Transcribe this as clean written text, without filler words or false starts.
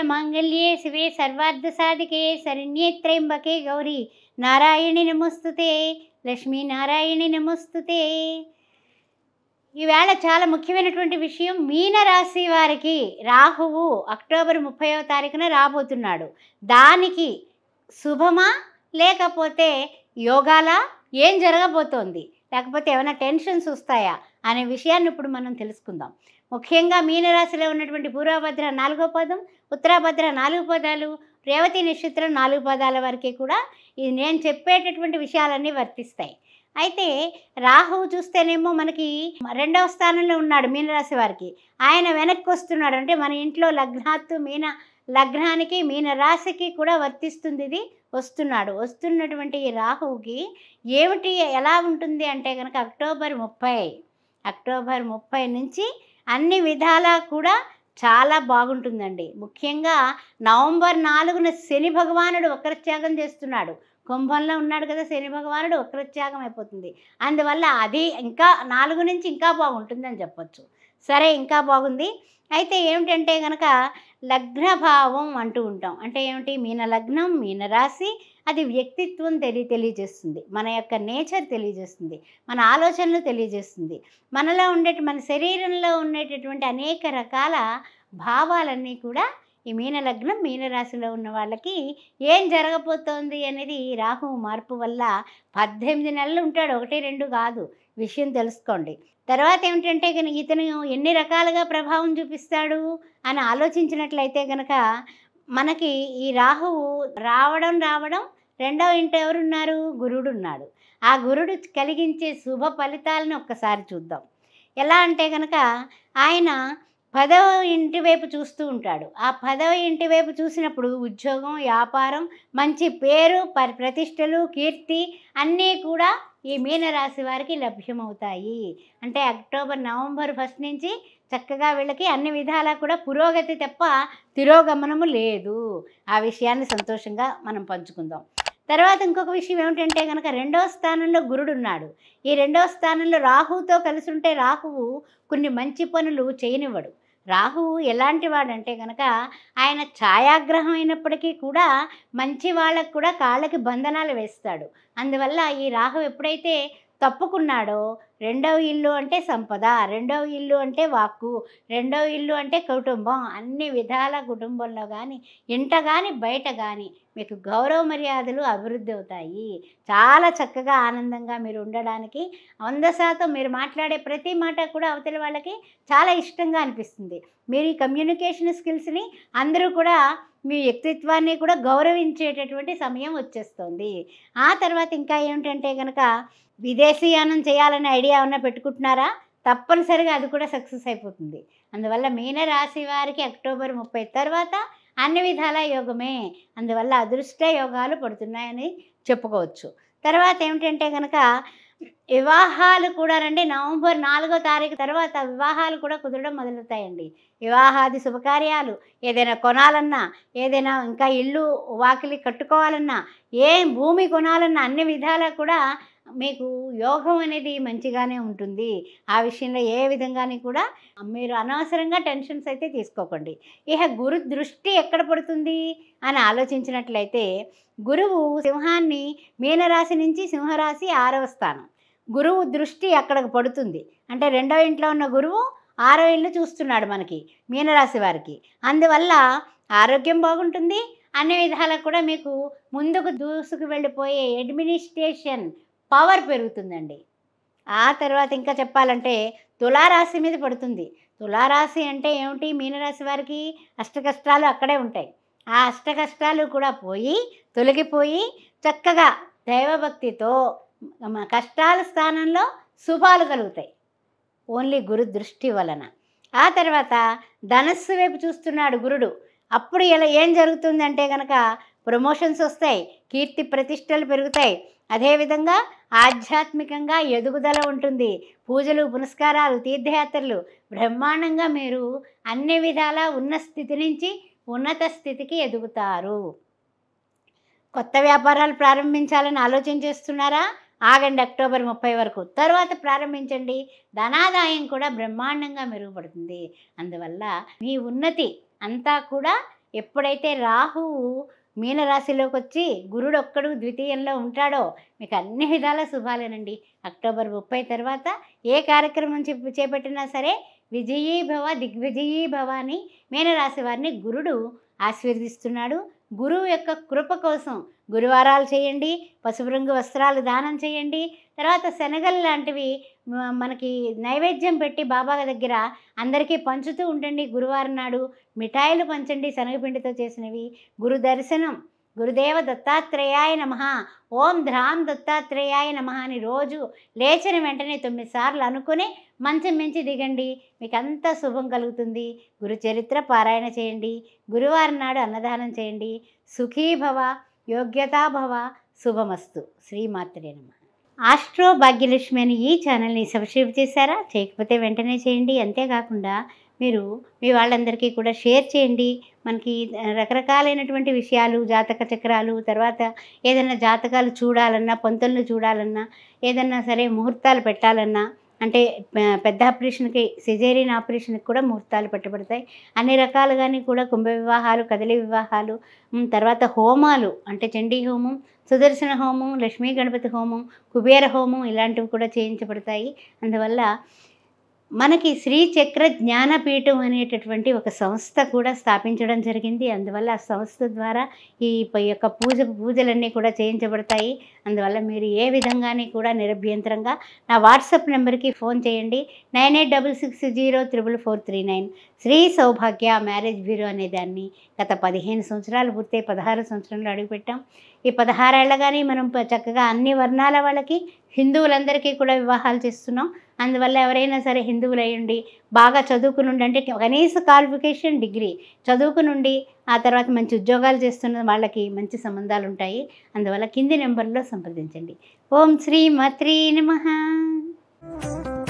మాంగళ్యే శివే సర్వార్థ సాధికే శరణ్యే త్రయంబకే గౌరీ నారాయణి నమస్తుతే లక్ష్మీ నారాయణి నమస్తుతే. ఈవేళ చాలా ముఖ్యమైనటువంటి విషయం, మీన రాశి వారికి రాహువు అక్టోబర్ 30వ తారీఖున రాబోతున్నాడు. దానికి శుభమా లేకపోతే యోగాలా, ఏం జరగబోతోంది, లేకపోతే ఏమైనా టెన్షన్స్ వస్తాయా అనే విషయాన్ని ఇప్పుడు మనం తెలుసుకుందాం. ముఖ్యంగా మీనరాశిలో ఉన్నటువంటి పూర్వభద్ర 4వ పదం, ఉత్తరాభద్ర 4 పదాలు, రేవతి నక్షత్రం 4 పదాల వరకు కూడా ఇది నేను చెప్పేటటువంటి విషయాలన్నీ వర్తిస్తాయి. అయితే రాహువు చూస్తేనేమో మనకి 2వ స్థానంలో ఉన్నాడు మీనరాశి వారికి. ఆయన వెనక్కి వస్తున్నాడు, అంటే మన ఇంట్లో లగ్నాత్తు మీన లగ్నానికి మీన రాశికి కూడా వర్తిస్తుంది. ఇది వస్తున్నటువంటి ఈ రాహువుకి ఏమిటి ఎలా ఉంటుంది అంటే కనుక అక్టోబర్ 30 నుంచి అన్ని విధాలా కూడా చాలా బాగుంటుందండి. ముఖ్యంగా నవంబర్ 4న శని భగవానుడు వక్రత్యాగం చేస్తున్నాడు. కుంభంలో ఉన్నాడు కదా శని భగవానుడు, వక్రత్యాగం అయిపోతుంది. అందువల్ల అది ఇంకా 4 నుంచి ఇంకా బాగుంటుందని చెప్పొచ్చు. సరే, ఇంకా బాగుంది. అయితే ఏమిటంటే కనుక లగ్నభావం అంటూ ఉంటాం. అంటే ఏమిటి? మీన లగ్నం, మీన రాశి, అది వ్యక్తిత్వం తెలియజేస్తుంది, మన యొక్క నేచర్ తెలియజేస్తుంది, మన ఆలోచనలు తెలియజేస్తుంది. మనలో మన శరీరంలో ఉండేటటువంటి అనేక రకాల భావాలన్నీ కూడా ఈ మీన లగ్నం మీన రాశిలో ఉన్న వాళ్ళకి ఏం జరగబోతోంది అనేది రాహువు మార్పు వల్ల 18 నెలలు ఉంటాడు, 1-2 కాదు. విషయం తెలుసుకోండి. తర్వాత ఏమిటంటే కనుక ఇతను ఎన్ని రకాలుగా ప్రభావం చూపిస్తాడు అని ఆలోచించినట్లయితే కనుక మనకి ఈ రాహువు రావడం 2వ ఇంట ఎవరున్నారు? గురుడు ఉన్నాడు. ఆ గురుడు కలిగించే శుభ ఫలితాలను ఒక్కసారి చూద్దాం. ఎలా అంటే కనుక ఆయన 10వ ఇంటి వైపు చూస్తూ ఉంటాడు. ఆ 10వ ఇంటి వైపు చూసినప్పుడు ఉద్యోగం, వ్యాపారం, మంచి పేరు, ప్రతిష్టలు, కీర్తి అన్నీ కూడా ఈ మీనరాశి వారికి లభ్యమవుతాయి. అంటే నవంబర్ 1 నుంచి చక్కగా వీళ్ళకి అన్ని విధాలా కూడా పురోగతి తప్ప తిరోగమనము లేదు. ఆ విషయాన్ని సంతోషంగా మనం పంచుకుందాం. తర్వాత ఇంకొక విషయం ఏమిటంటే కనుక 2వ స్థానంలో గురుడు ఉన్నాడు. ఈ 2వ స్థానంలో రాహువుతో కలిసి ఉంటే రాహువు కొన్ని మంచి పనులు చేయనివ్వడు. రాహువు ఎలాంటి వాడంటే కనుక ఆయన ఛాయాగ్రహం అయినప్పటికీ కూడా మంచి వాళ్ళకు కూడా కాళ్ళకి బంధనాలు వేస్తాడు. అందువల్ల ఈ రాహువు ఎప్పుడైతే తప్పుకున్నాడో 2వ ఇల్లు అంటే సంపద, 2వ ఇల్లు అంటే వాక్కు, 2వ ఇల్లు అంటే కుటుంబం, అన్ని విధాల కుటుంబంలో కానీ ఇంట కానీ బయట కానీ మీకు గౌరవ మర్యాదలు అభివృద్ధి అవుతాయి. చాలా చక్కగా ఆనందంగా మీరు ఉండడానికి 100% మీరు మాట్లాడే ప్రతి మాట కూడా అవతలి వాళ్ళకి చాలా ఇష్టంగా అనిపిస్తుంది. మీరు ఈ కమ్యూనికేషన్ స్కిల్స్ని అందరూ కూడా మీ వ్యక్తిత్వాన్ని కూడా గౌరవించేటటువంటి సమయం వచ్చేస్తుంది. ఆ తర్వాత ఇంకా ఏమిటంటే కనుక విదేశీయానం చేయాలనే ఐడియా ఏమన్నా పెట్టుకుంటున్నారా? తప్పనిసరిగా అది కూడా సక్సెస్ అయిపోతుంది. అందువల్ల మీన రాశి వారికి అక్టోబర్ 30 తర్వాత అన్ని విధాల యోగమే. అందువల్ల అదృష్ట యోగాలు పడుతున్నాయని చెప్పుకోవచ్చు. తర్వాత ఏమిటంటే కనుక వివాహాలు కూడా నవంబర్ 4వ తారీఖు తర్వాత వివాహాలు కూడా కుదరడం మొదలవుతాయండి. వివాహాది శుభకార్యాలు, ఏదైనా కొనాలన్నా, ఏదైనా ఇంకా ఇల్లు వాకిలి కట్టుకోవాలన్నా, భూమి కొనాలన్నా అన్ని విధాలా కూడా మీకు యోగం అనేది మంచిగానే ఉంటుంది. ఆ విషయంలో ఏ విధంగాని కూడా మీరు అనవసరంగా టెన్షన్స్ అయితే తీసుకోకండి. ఇక గురు దృష్టి ఎక్కడ పడుతుంది అని ఆలోచించినట్లయితే గురువు సింహాన్ని మీనరాశి నుంచి సింహరాశి 6వ స్థానం, గురువు దృష్టి అక్కడికి పడుతుంది. అంటే 2వ ఇంట్లో ఉన్న గురువు 6వ ఇల్లు చూస్తున్నాడు మనకి మీనరాశి వారికి. అందువల్ల ఆరోగ్యం బాగుంటుంది, అన్ని విధాలకు కూడా మీకు ముందుకు దూసుకు వెళ్ళిపోయే అడ్మినిస్ట్రేషన్ పవర్ పెరుగుతుందండి. ఆ తర్వాత ఇంకా చెప్పాలంటే తులారాశి మీద పడుతుంది. తులారాశి అంటే ఏమిటి? మీనరాశి వారికి అష్టకష్టాలు అక్కడే ఉంటాయి. ఆ అష్టకష్టాలు కూడా తొలగిపోయి చక్కగా దైవభక్తితో కష్టాల స్థానంలో శుభాలు కలుగుతాయి, ఓన్లీ గురు దృష్టి వలన. ఆ తర్వాత ధనస్సు వైపు చూస్తున్నాడు గురుడు. అప్పుడు ఇలా ఏం జరుగుతుందంటే కనుక ప్రమోషన్స్ వస్తాయి, కీర్తి ప్రతిష్టలు పెరుగుతాయి, అదేవిధంగా ఆధ్యాత్మికంగా ఎదుగుదల ఉంటుంది. పూజలు, పునస్కారాలు, తీర్థయాత్రలు బ్రహ్మాండంగా మీరు అన్ని విధాలా ఉన్న స్థితి నుంచి ఉన్నత స్థితికి ఎదుగుతారు. కొత్త వ్యాపారాలు ప్రారంభించాలని ఆలోచన చేస్తున్నారా? ఆగండి అక్టోబర్ 30 వరకు, తర్వాత ప్రారంభించండి. ధనాదాయం కూడా బ్రహ్మాండంగా మెరుగుపడుతుంది. అందువల్ల మీ ఉన్నతి అంతా కూడా ఎప్పుడైతే రాహువు మీనరాశిలోకి వచ్చి గురుడు ఒక్కడు ద్వితీయంలో ఉంటాడో మీకు అన్ని విధాల శుభాలేనండి. అక్టోబర్ 30 తర్వాత ఏ కార్యక్రమం చేపట్టినా సరే విజయీభవ దిగ్విజయీభవ అని మీనరాశి వారిని గురుడు ఆశీర్వదిస్తున్నాడు. గురువు యొక్క కృప కోసం గురువారాలు చేయండి, పసుపు రంగు వస్త్రాలు దానం చేయండి. తర్వాత శనగలు లాంటివి మనకి నైవేద్యం పెట్టి బాబా దగ్గర అందరికీ పంచుతూ ఉండండి. గురువారం నాడు మిఠాయిలు పంచండి శనగపిండితో చేసినవి. గురు దర్శనం, గురుదేవ దత్తాత్రేయాయ నమః, ఓం ధ్రాం దత్తాత్రేయాయ నమః అని రోజు లేచిన వెంటనే 9 సార్లు అనుకుని మంచం మించి దిగండి. మీకు అంతా శుభం కలుగుతుంది. గురు చరిత్ర పారాయణ చేయండి. గురువారం నాడు అన్నదానం చేయండి. సుఖీభవ, యోగ్యతాభవ, శుభమస్తు. శ్రీమాత్రే నమః. ఆస్ట్రో భాగ్యలక్ష్మి అని ఈ ఛానల్ని సబ్స్క్రైబ్ చేశారా? చేయకపోతే వెంటనే చేయండి. అంతేకాకుండా మీరు మీ వాళ్ళందరికీ కూడా షేర్ చేయండి. మనకి రకరకాలైనటువంటి విషయాలు, జాతక చక్రాలు, తర్వాత ఏదైనా జాతకాలు చూడాలన్నా, పొంతలను చూడాలన్నా, ఏదన్నా సరే ముహూర్తాలు పెట్టాలన్నా, అంటే పెద్ద ఆపరేషన్కి, సిజేరియన్ ఆపరేషన్కి కూడా ముహూర్తాలు పెట్టబడతాయి. అన్ని రకాలుగాని కూడా కుంభ వివాహాలు, కదలి వివాహాలు, తర్వాత హోమాలు అంటే చండీ హోమం, సుదర్శన హోమం, లక్ష్మీ గణపతి హోమం, కుబేర హోమం ఇలాంటివి కూడా చేయించబడతాయి. అందువల్ల మనకి శ్రీచక్ర జ్ఞానపీఠం అనేటటువంటి ఒక సంస్థ కూడా స్థాపించడం జరిగింది. అందువల్ల ఆ సంస్థ ద్వారా ఈ యొక్క పూజలన్నీ కూడా చేయించబడతాయి. అందువల్ల మీరు ఏ విధంగానే కూడా నిరభ్యంతరంగా నా వాట్సాప్ నెంబర్కి ఫోన్ చేయండి. 9866034439. శ్రీ సౌభాగ్య మ్యారేజ్ బ్యూరో అనే దాన్ని గత 15 సంవత్సరాలు పూర్తయి 16 సంవత్సరంలో అడుగుపెట్టాం. ఈ 16 ఏళ్ళ కానీ మనం చక్కగా అన్ని వర్ణాల వాళ్ళకి, హిందువులందరికీ కూడా వివాహాలు చేస్తున్నాం. అందువల్ల ఎవరైనా సరే హిందువులు అయ్యండి, బాగా చదువుకునుండి, అంటే కనీస క్వాలిఫికేషన్ డిగ్రీ చదువుకునుండి, ఆ తర్వాత మంచి ఉద్యోగాలు చేస్తున్న వాళ్ళకి మంచి సంబంధాలు ఉంటాయి. అందువల్ల కింది నెంబర్లో సంప్రదించండి. ఓం శ్రీ మాత్రే నమః.